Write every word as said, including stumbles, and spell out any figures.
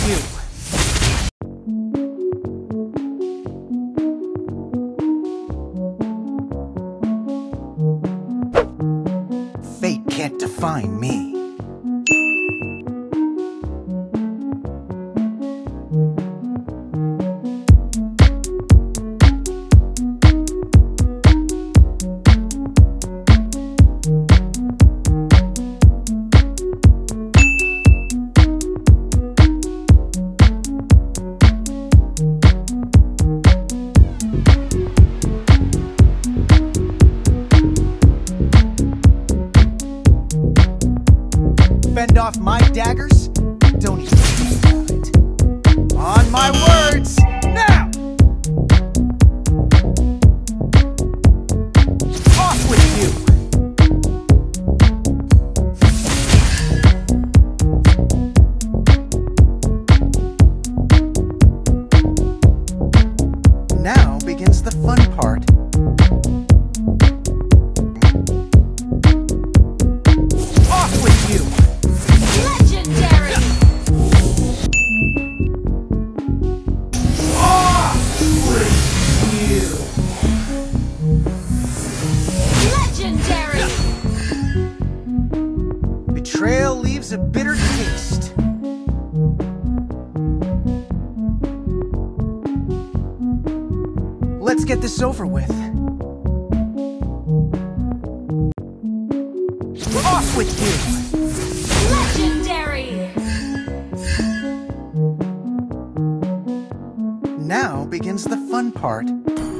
you. Fate can't define me. Fend off my daggers? Don't even think about it. On my words, now! Off with you! Now begins the fun part. Off with you! Legendary! Off with you! Legendary! Betrayal leaves a bitter taste. Let's get this over with. Off with you! Legendary! Now begins the fun part.